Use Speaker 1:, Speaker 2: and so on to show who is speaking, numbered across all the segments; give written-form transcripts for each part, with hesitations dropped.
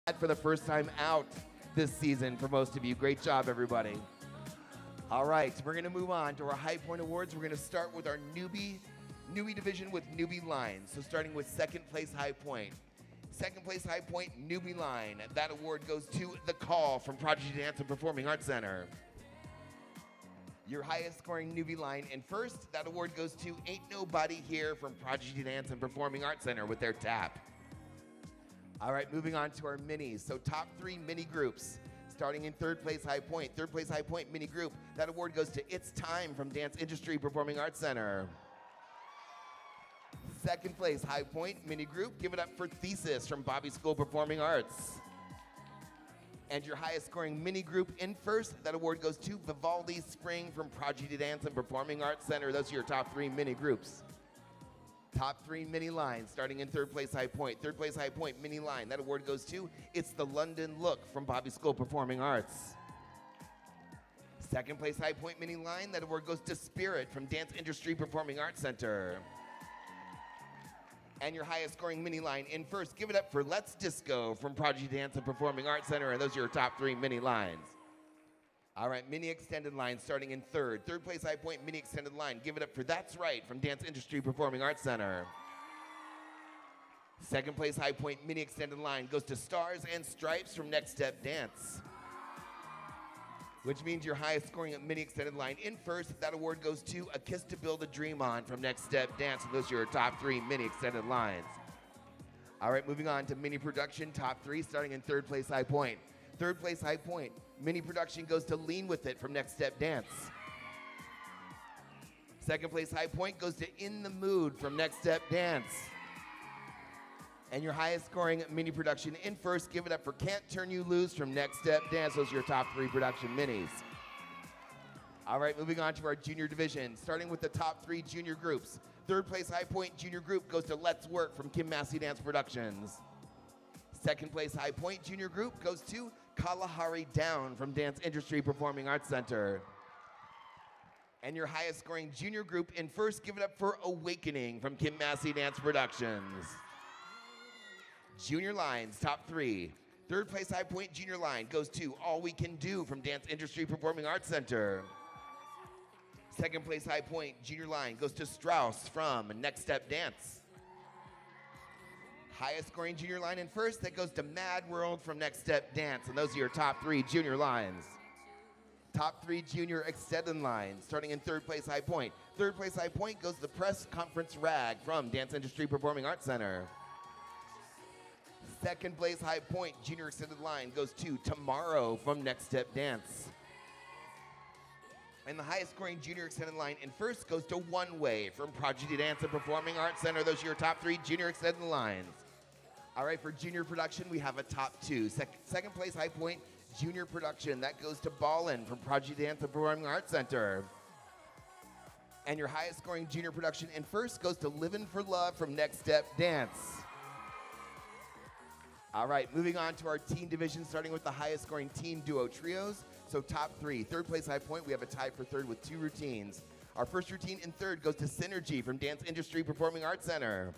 Speaker 1: For the first time out this season for most of you. Great job, everybody. All right, we're going to move on to our High Point Awards. We're going to start with our newbie division with newbie line. So starting with second place High Point. Second place High Point newbie line. That award goes to The Call from Prodigy Dance and Performing Arts Center. Your highest scoring newbie line in first, that award goes to Ain't Nobody Here from Prodigy Dance and Performing Arts Center with their tap. All right, moving on to our minis. So top 3 mini groups. Starting in third place High Point. Third place High Point mini group. That award goes to It's Time from Dance Industry Performing Arts Center. Second place High Point mini group. Give it up for Thesis from Bobbie School Performing Arts. And your highest scoring mini group in first. That award goes to Vivaldi Spring from Prodigy Dance and Performing Arts Center. Those are your top 3 mini groups. Top 3 mini lines, starting in third place High Point. Third place High Point mini line. That award goes to It's the London Look from Bobbie School Performing Arts. Second place High Point mini line. That award goes to Spirit from Dance Industry Performing Arts Center. And your highest scoring mini line in first, give it up for Let's Disco from Prodigy Dance and Performing Arts Center. And those are your top 3 mini lines. All right, mini extended line starting in third. Third place High Point mini extended line. Give it up for That's Right from Dance Industry Performing Arts Center. Second place High Point mini extended line goes to Stars and Stripes from Next Step Dance. Which means your highest scoring mini extended line in first. That award goes to A Kiss to Build a Dream On from Next Step Dance. And those are your top 3 mini extended lines. All right, moving on to mini production top 3 starting in third place High Point. Third place High Point. Mini production goes to Lean With It from Next Step Dance. Second place High Point goes to In the Mood from Next Step Dance. And your highest scoring mini production in first, give it up for Can't Turn You Loose from Next Step Dance. Those are your top 3 production minis. All right, moving on to our junior division, starting with the top 3 junior groups. Third place High Point junior group goes to Let's Work from Kim Massey Dance Productions. Second place High Point junior group goes to Kalahari Down from Dance Industry Performing Arts Center. And your highest scoring junior group in first, give it up for Awakening from Kim Massey Dance Productions. Junior lines, top 3. Third place High Point junior line goes to All We Can Do from Dance Industry Performing Arts Center. Second place High Point junior line goes to Strauss from Next Step Dance. Highest scoring junior line in first, that goes to Mad World from Next Step Dance. And those are your top 3 junior lines. Top 3 junior extended lines, starting in third place High Point. Third place High Point goes to the Press Conference Rag from Dance Industry Performing Arts Center. Second place High Point junior extended line goes to Tomorrow from Next Step Dance. And the highest scoring junior extended line in first goes to One Way from Prodigy Dance and Performing Arts Center. Those are your top 3 junior extended lines. All right, for junior production, we have a top 2. Second place High Point junior production, that goes to Ballin from Prodigy Dance and Performing Arts Center. And your highest scoring junior production in first goes to Livin' for Love from Next Step Dance. All right, moving on to our teen division, starting with the highest scoring teen duo trios. So top 3. Third place High Point, we have a tie for third with 2 routines. Our first routine in third goes to Synergy from Dance Industry Performing Arts Center.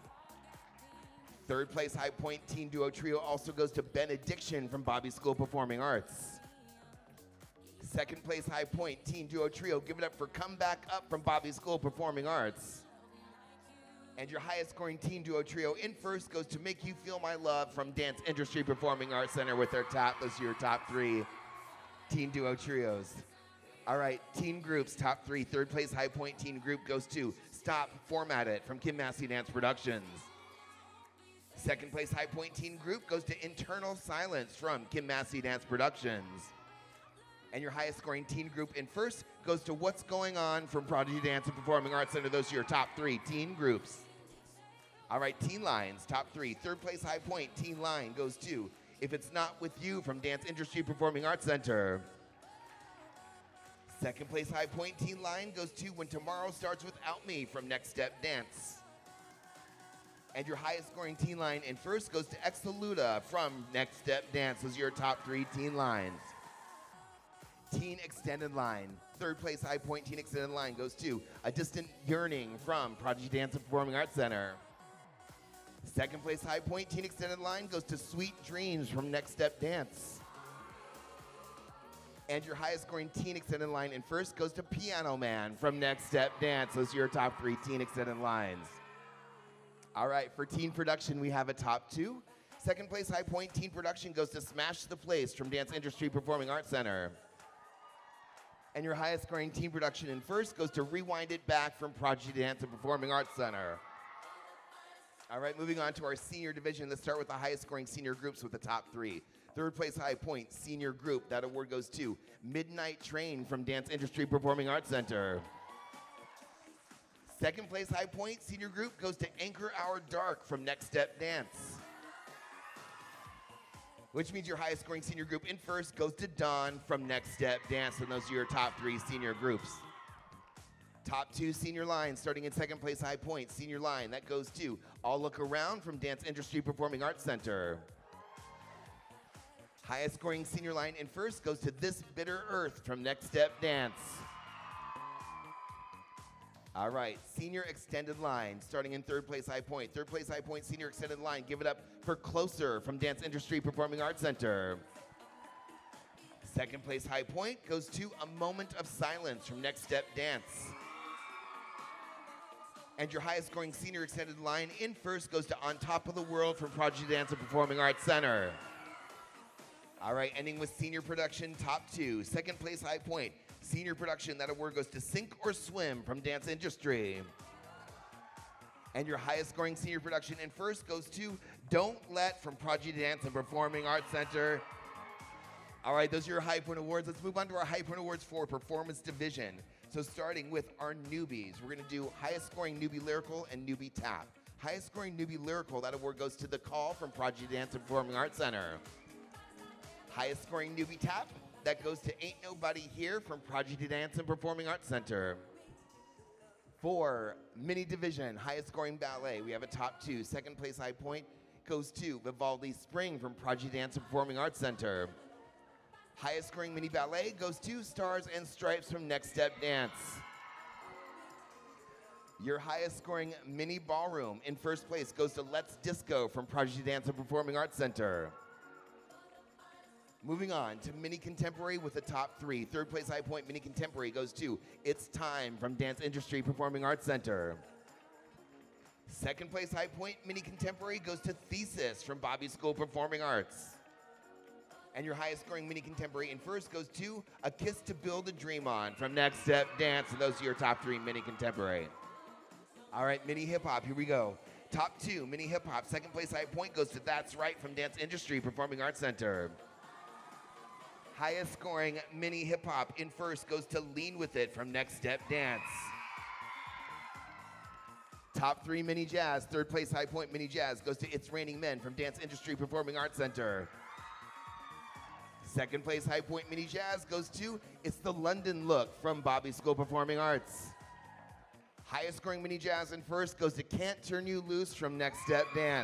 Speaker 1: Third place High Point teen duo trio also goes to Benediction from Bobbie School Performing Arts. Second place High Point teen duo trio, give it up for Come Back Up from Bobbie School Performing Arts. And your highest scoring teen duo trio in first goes to Make You Feel My Love from Dance Industry Performing Arts Center with their top. Those are your top 3 teen duo trios. All right, teen groups, top 3. Third place High Point teen group goes to Stop, Format It from Kim Massey Dance Productions. Second place High Point teen group goes to Internal Silence from Kim Massey Dance Productions. And your highest scoring teen group in first goes to What's Going On from Prodigy Dance and Performing Arts Center. Those are your top 3 teen groups. All right, teen lines, top 3. Third place High Point teen line goes to If It's Not With You from Dance Industry Performing Arts Center. Second place High Point teen line goes to When Tomorrow Starts Without Me from Next Step Dance. And your highest scoring teen line in first goes to Exaluda from Next Step Dance. Those are your top 3 teen lines. Teen extended line. Third place High Point teen extended line goes to A Distant Yearning from Prodigy Dance and Performing Arts Center. Second place high point teen extended line goes to Sweet Dreams from Next Step Dance. And your highest scoring teen extended line in first goes to Piano Man from Next Step Dance. Those are your top 3 teen extended lines. All right, for teen production, we have a top 2. Second place high point teen production goes to Smash the Place from Dance Industry Performing Arts Center. And your highest scoring teen production in first goes to Rewind It Back from Prodigy Dance and Performing Arts Center. All right, moving on to our senior division. Let's start with the highest scoring senior groups with the top 3. Third place high point senior group. That award goes to Midnight Train from Dance Industry Performing Arts Center. Second place high point senior group goes to Anchor Hour Dark from Next Step Dance. Which means your highest scoring senior group in first goes to Dawn from Next Step Dance, and those are your top 3 senior groups. Top 2 senior lines, starting in second place high point senior line, that goes to All Look Around from Dance Industry Performing Arts Center. Highest scoring senior line in first goes to This Bitter Earth from Next Step Dance. All right, senior extended line, starting in third place high point. Third place high point senior extended line, give it up for Closer from Dance Industry Performing Arts Center. Second place high point goes to A Moment of Silence from Next Step Dance. And your highest scoring senior extended line in first goes to On Top of the World from Prodigy Dance and Performing Arts Center. All right, ending with senior production, top 2. Second place high point, senior production, that award goes to Sink or Swim from Dance Industry. And your highest scoring senior production in first goes to Don't Let from Prodigy Dance and Performing Arts Center. All right, those are your high point awards. Let's move on to our high point awards for performance division. So starting with our newbies, we're gonna do highest scoring newbie lyrical and newbie tap. Highest scoring newbie lyrical, that award goes to The Call from Prodigy Dance and Performing Arts Center. Highest scoring newbie tap, that goes to Ain't Nobody Here from Prodigy Dance and Performing Arts Center. For mini division, highest scoring ballet, we have a top 2. Second place high point goes to Vivaldi Spring from Prodigy Dance and Performing Arts Center. Highest scoring mini ballet goes to Stars and Stripes from Next Step Dance. Your highest scoring mini ballroom in first place goes to Let's Disco from Prodigy Dance and Performing Arts Center. Moving on to mini contemporary with the top 3. Third place high point mini contemporary goes to It's Time from Dance Industry Performing Arts Center. Second place high point mini contemporary goes to Thesis from Bobbie School Performing Arts. And your highest scoring mini contemporary in first goes to A Kiss to Build a Dream On from Next Step Dance. And those are your top 3 mini contemporary. All right, mini hip hop, here we go. Top 2 mini hip hop. Second place high point goes to That's Right from Dance Industry Performing Arts Center. Highest scoring mini hip hop in first goes to Lean With It from Next Step Dance. Top 3 mini jazz, third place high point mini jazz goes to It's Raining Men from Dance Industry Performing Arts Center. Second place high point mini jazz goes to It's the London Look from Bobbie School Performing Arts. Highest scoring mini jazz in first goes to Can't Turn You Loose from Next Step Dance.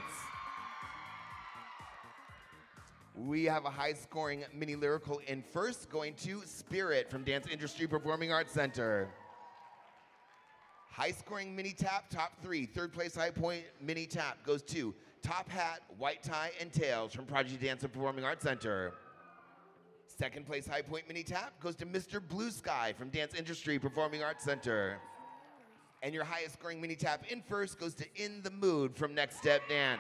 Speaker 1: We have a high scoring mini lyrical in first going to Spirit from Dance Industry Performing Arts Center. High scoring mini tap, top 3. Third place high point mini tap goes to Top Hat, White Tie, and Tails from Prodigy Dance and Performing Arts Center. Second place high point mini tap goes to Mr. Blue Sky from Dance Industry Performing Arts Center. And your highest scoring mini tap in first goes to In the Mood from Next Step Dance.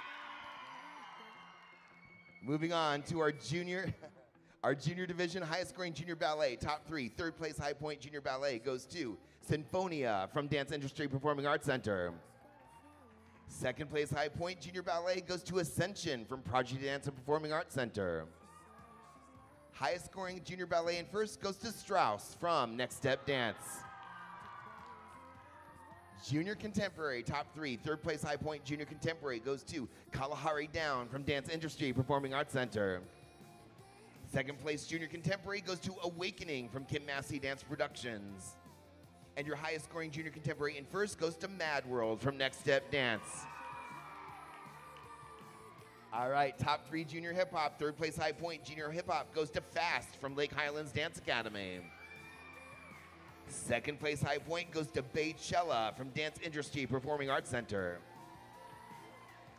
Speaker 1: Moving on to our junior division, highest scoring junior ballet, top 3. Third place high point junior ballet goes to Sinfonia from Dance Industry Performing Arts Center. Second place high point junior ballet goes to Ascension from Prodigy Dance and Performing Arts Center. Highest scoring junior ballet in first goes to Strauss from Next Step Dance. Junior contemporary, top 3. Third place high point junior contemporary goes to Kalahari Down from Dance Industry Performing Arts Center. Second place junior contemporary goes to Awakening from Kim Massey Dance Productions. And your highest scoring junior contemporary in first goes to Mad World from Next Step Dance. All right, top 3 junior hip hop. Third place high point junior hip hop goes to Fast from Lake Highlands Dance Academy. Second place high point goes to Baychella from Dance Industry Performing Arts Center.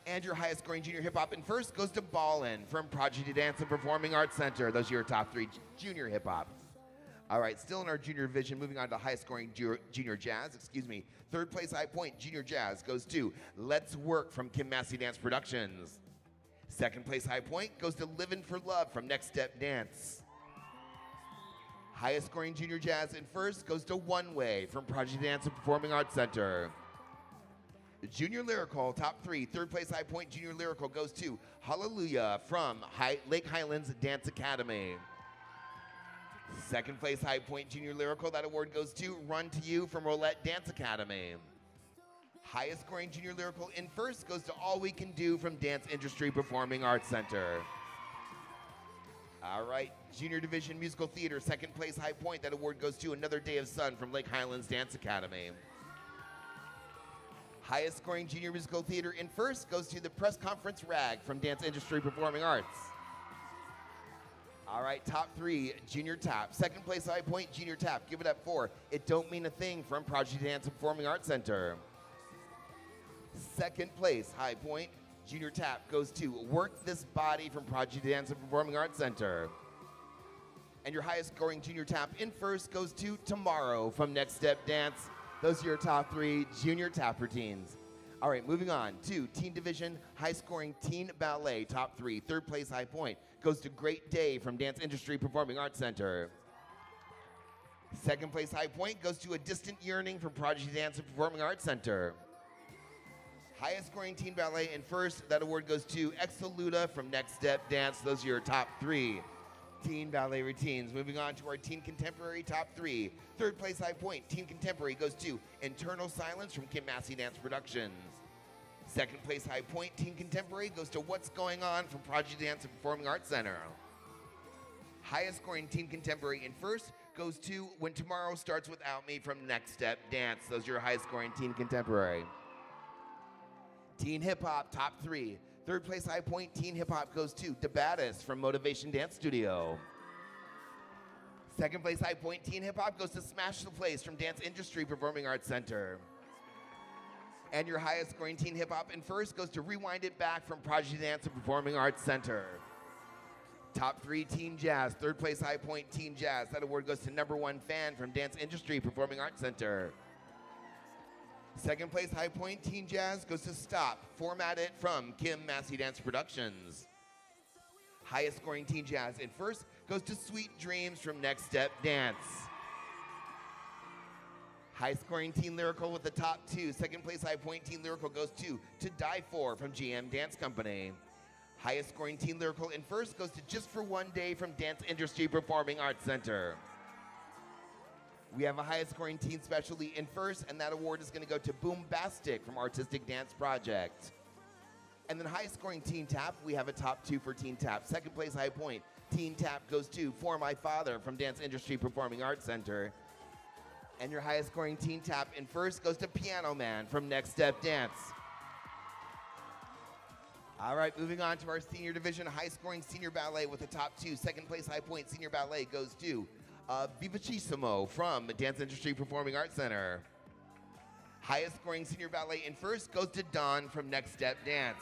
Speaker 1: And your highest scoring junior hip hop in first goes to Ballin from Prodigy Dance and Performing Arts Center. Those are your top 3 junior hip hop. All right, still in our junior division, moving on to highest scoring junior jazz, Third place high point junior jazz goes to Let's Work from Kim Massey Dance Productions. Second place high point goes to Livin' for Love from Next Step Dance. Highest scoring junior jazz in first goes to One Way from Prodigy Dance and Performing Arts Center. Junior lyrical, top 3, third place high point junior lyrical goes to Hallelujah from Lake Highlands Dance Academy. Second place high point junior lyrical, that award goes to Run to You from Roulette Dance Academy. Highest scoring junior lyrical in first goes to All We Can Do from Dance Industry Performing Arts Center. All right, junior division musical theater, second place high point, that award goes to Another Day of Sun from Lake Highlands Dance Academy. Highest scoring junior musical theater in first goes to the Press Conference Rag from Dance Industry Performing Arts. All right, top 3, junior tap. Second place high point, junior tap. Give it up for It Don't Mean a Thing from Prodigy Dance and Performing Arts Center. Second place high point, junior tap goes to Work This Body from Prodigy Dance and Performing Arts Center. And your highest scoring junior tap in first goes to Tomorrow from Next Step Dance. Those are your top 3 junior tap routines. All right, moving on to teen division, high scoring teen ballet, top 3. Third place high point goes to Great Day from Dance Industry Performing Arts Center. Second place high point goes to A Distant Yearning from Prodigy Dance and Performing Arts Center. Highest scoring teen ballet in first, that award goes to Exoluta from Next Step Dance. Those are your top 3 teen ballet routines. Moving on to our teen contemporary top 3. Third place high point, teen contemporary goes to Internal Silence from Kim Massey Dance Productions. Second place high point, teen contemporary goes to What's Going On from Prodigy Dance and Performing Arts Center. Highest scoring teen contemporary in first goes to When Tomorrow Starts Without Me from Next Step Dance. Those are your highest scoring teen contemporary. Teen hip hop top 3. Third place high point, teen hip hop goes to DeBatis from Motivation Dance Studio. Second place high point, teen hip hop goes to Smash the Place from Dance Industry Performing Arts Center. And your highest scoring teen hip hop in first goes to Rewind It Back from Prodigy Dance and Performing Arts Center. Top 3 teen jazz, third place high point, teen jazz. That award goes to Number 1 Fan from Dance Industry Performing Arts Center. Second place high point, teen jazz goes to Stop, Format It from Kim Massey Dance Productions. Highest scoring teen jazz in first goes to Sweet Dreams from Next Step Dance. High scoring teen lyrical with the top 2. Second place high point teen lyrical goes to Die For from GM Dance Company. Highest scoring teen lyrical in first goes to Just for One Day from Dance Industry Performing Arts Center. We have a highest scoring teen specialty in first, and that award is going to go to Boombastic from Artistic Dance Project. And then highest scoring teen tap, we have a top 2 for teen tap. Second place high point, teen tap goes to For My Father from Dance Industry Performing Arts Center. And your highest scoring teen tap in first goes to Piano Man from Next Step Dance. All right, moving on to our senior division, high scoring senior ballet with the top 2. Second place high point senior ballet goes to Vivacissimo from Dance Industry Performing Arts Center. Highest scoring senior ballet in first goes to Dawn from Next Step Dance.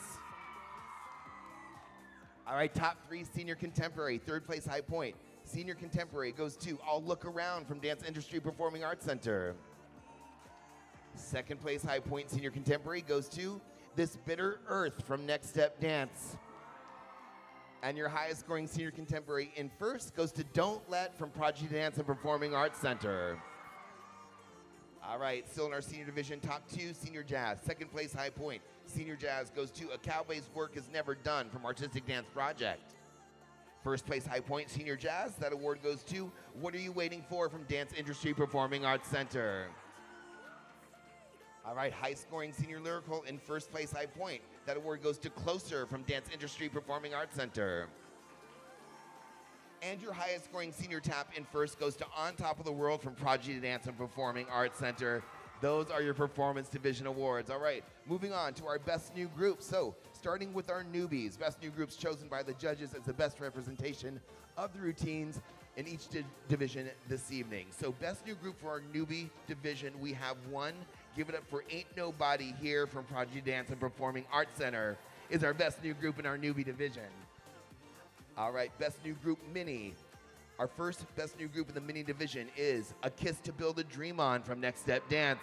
Speaker 1: All right, top 3 senior contemporary, third place high point. Senior contemporary goes to I'll Look Around from Dance Industry Performing Arts Center. Second place high point senior contemporary goes to This Bitter Earth from Next Step Dance. And your highest scoring senior contemporary in first goes to Don't Let from Prodigy Dance and Performing Arts Center. All right, still in our senior division, top 2, senior jazz. Second place high point, senior jazz goes to A Cowboy's Work Is Never Done from Artistic Dance Project. First place high point, senior jazz. That award goes to What Are You Waiting For from Dance Industry Performing Arts Center. All right, high scoring senior lyrical in first place high point. That award goes to Closer from Dance Industry Performing Arts Center. And your highest scoring senior tap in first goes to On Top of the World from Prodigy Dance and Performing Arts Center. Those are your performance division awards. All right, moving on to our best new group. So starting with our newbies, best new groups chosen by the judges as the best representation of the routines in each division this evening. So best new group for our newbie division, we have one. Give it up for Ain't Nobody Here from Prodigy Dance and Performing Arts Center. is our best new group in our newbie division. All right, best new group mini. Our first best new group in the mini division is A Kiss to Build a Dream On from Next Step Dance.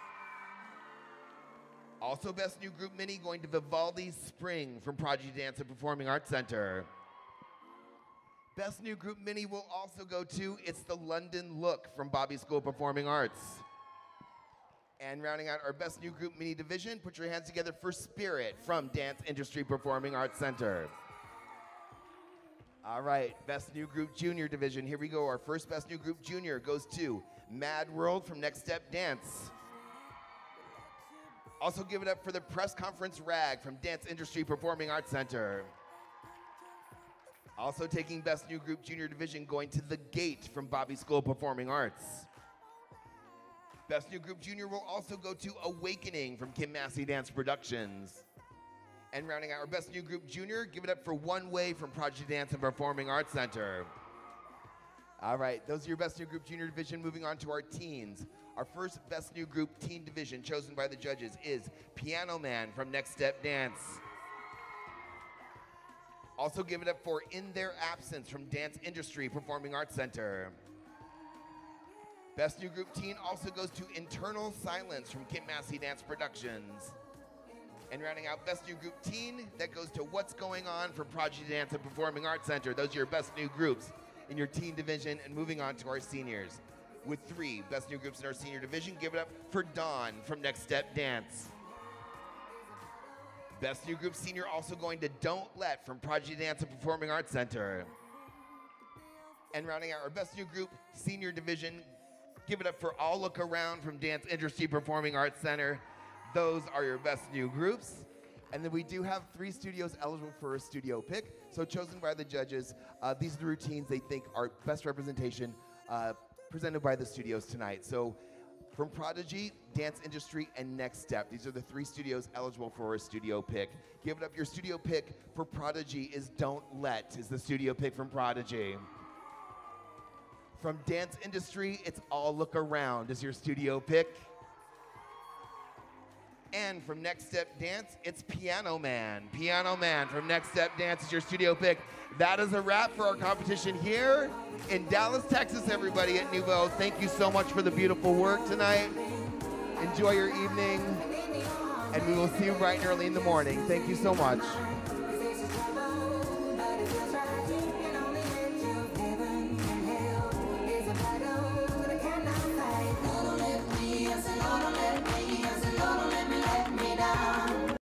Speaker 1: Also best new group mini going to Vivaldi's Spring from Prodigy Dance and Performing Arts Center. Best new group mini will also go to It's the London Look from Bobbie School of Performing Arts. And rounding out our best new group mini division, put your hands together for Spirit from Dance Industry Performing Arts Center. All right, best new group junior division. Here we go. Our first best new group junior goes to Mad World from Next Step Dance. Also give it up for the Press Conference Rag from Dance Industry Performing Arts Center. Also taking best new group junior division going to The Gate from Bobbie School of Performing Arts. Best new group junior will also go to Awakening from Kim Massey Dance Productions. And rounding out our best new group junior, give it up for One Way from Prodigy Dance and Performing Arts Center. All right, those are your best new group junior division. Moving on to our teens. Our first best new group teen division chosen by the judges is Piano Man from Next Step Dance. Also give it up for In Their Absence from Dance Industry Performing Arts Center. Best new group teen also goes to Internal Silence from Kim Massey Dance Productions. And rounding out best new group teen, that goes to What's Going On from Prodigy Dance and Performing Arts Center. Those are your best new groups in your teen division. And moving on to our seniors. With 3 best new groups in our senior division, give it up for Dawn from Next Step Dance. Best new group senior also going to Don't Let from Prodigy Dance and Performing Arts Center. And rounding out our best new group senior division, give it up for All Look Around from Dance Industry Performing Arts Center. Those are your best new groups. And then we do have 3 studios eligible for a studio pick. So chosen by the judges, these are the routines they think are best representation presented by the studios tonight. So from Prodigy, Dance Industry, and Next Step, these are the 3 studios eligible for a studio pick. Give it up. Your studio pick for Prodigy is Don't Let, is the studio pick from Prodigy. From Dance Industry, it's All Look Around is your studio pick. And from Next Step Dance, it's Piano Man. Piano Man from Next Step Dance is your studio pick. That is a wrap for our competition here in Dallas, Texas, everybody at Nuvo. Thank you so much for the beautiful work tonight. Enjoy your evening, and we will see you bright and early in the morning. Thank you so much.